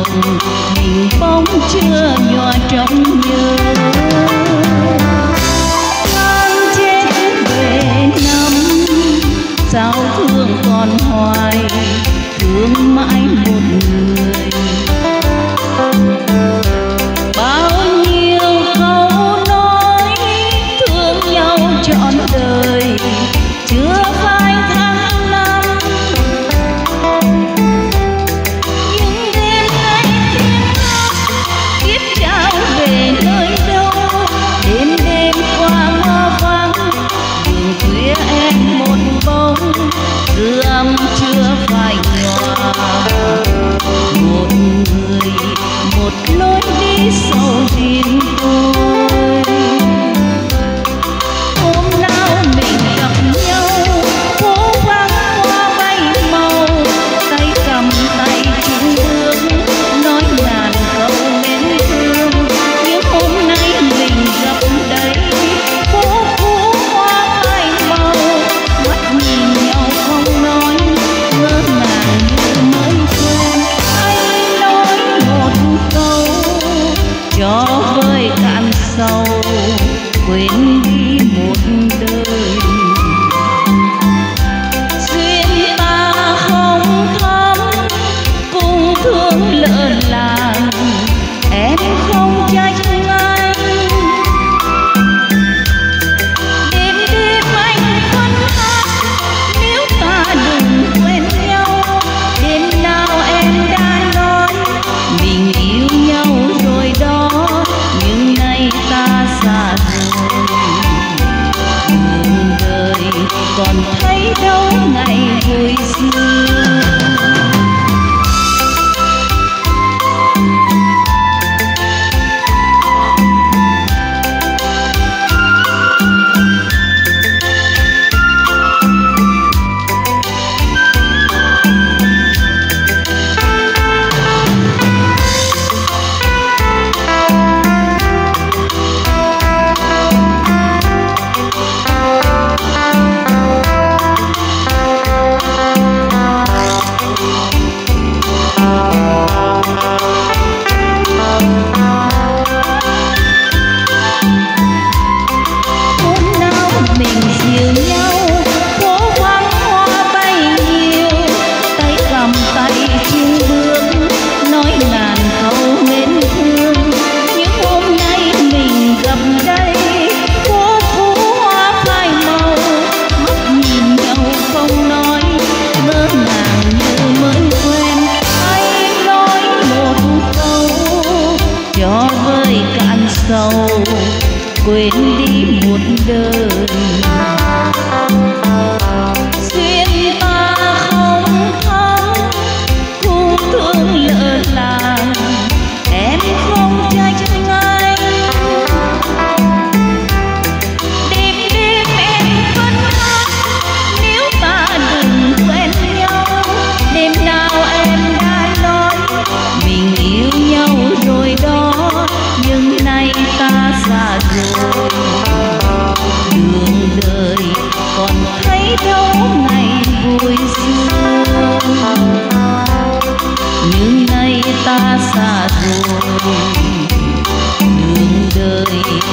hình bóng chưa nhòa trong nhớ. Tháng chết về năm sao thương còn hoài, thương mãi một người. Bao nhiêu câu nói thương nhau trọn đời, chưa phai tháng năm. Nhưng đêm nay tiếng khóc kiếp trao về nơi đâu, đêm đêm qua ngõ vắng đường khuya em một bóng, dư âm chưa phai nhòa. Một người một lối đi sâu riêng tôi. Hôm nào mình gặp nhau phố vắng hoa bay màu, tay cầm tay chung bước nói ngàn câu mến thương. Nhưng hôm nay mình gặp đây phố cũ hoa bay màu, mắt nhìn nhau không nói, ngỡ ngàng như mới quen. Anh nói một câu cho vơi cạn sầu, quên đi một đời. Duyên ta không thắm cùng thương lỡ làng, em không trách anh. Đêm đêm anh vẫn hát nếu ta đừng quên nhau. Đêm nào em đã nói mình yêu nhau rồi đó, nhưng nay ta xa rồi. Đường đời còn thấy đâu ngày vui xưa. Sầu quên đi một đời. Duyên ta không thắm cùng thương lỡ làng, em không trách anh. Đêm đêm em vẫn hát nếu ta đừng quen nhau. Đêm nào em đã nói mình yêu nhau rồi đó, nhưng nay ta xa rồi. Đường đời còn thấy đâu ngày vui xưa, nhưng nay ta xa rồi. Đường đời